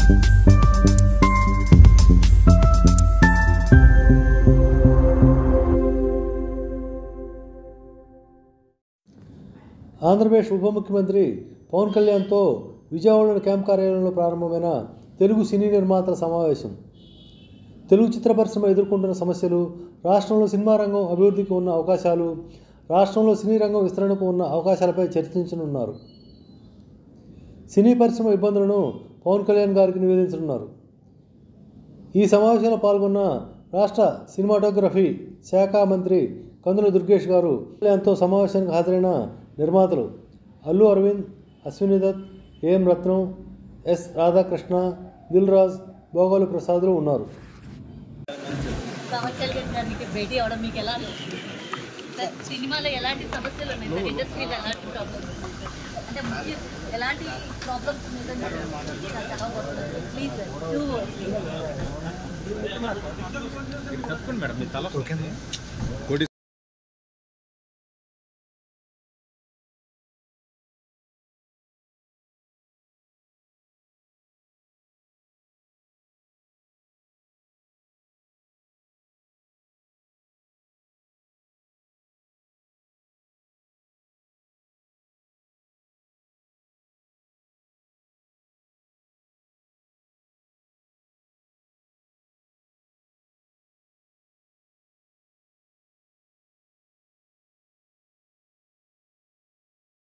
ఆంధ్రప్రదేశ్ ఉప ముఖ్యమంత్రి పవన్ కళ్యాణ్తో విజయవాడలోని క్యాంప్ కార్యాలయంలో ప్రారంభమైన తెలుగు సినీ నిర్మాతల సమావేశం. తెలుగు చిత్ర పరిశ్రమ ఎదుర్కొంటున్న సమస్యలు, రాష్ట్రంలో సినిమా రంగం అభివృద్ధికి ఉన్న అవకాశాలు, రాష్ట్రంలో సినీ రంగం విస్తరణకు ఉన్న అవకాశాలపై చర్చించనున్నారు. సినీ పరిశ్రమ ఇబ్బందులను పవన్ కళ్యాణ్ గారికి నివేదించనున్నారు. ఈ సమావేశంలో పాల్గొన్న రాష్ట్ర సినిమాటోగ్రఫీ శాఖ మంత్రి కందుల దుర్గేష్ గారు కళ్యాణ్తో సమావేశానికి హాజరైన నిర్మాతలు అల్లు అరవింద్, అశ్విని దత్, ఏఎం రత్నం, ఎస్ రాధాకృష్ణ, దిల్ రాజ్, భోగాలు ప్రసాదులు ఉన్నారు. సినిమాలో ఎలాంటి సమస్యలు ఉన్నాయి సార్? ఇండస్ట్రీలో ఎలాంటి ప్రాబ్లమ్స్ అంటే ఎలాంటి ప్రాబ్లమ్స్ ప్లీజ్ సార్. తప్పకుండా మేడం, మీ తల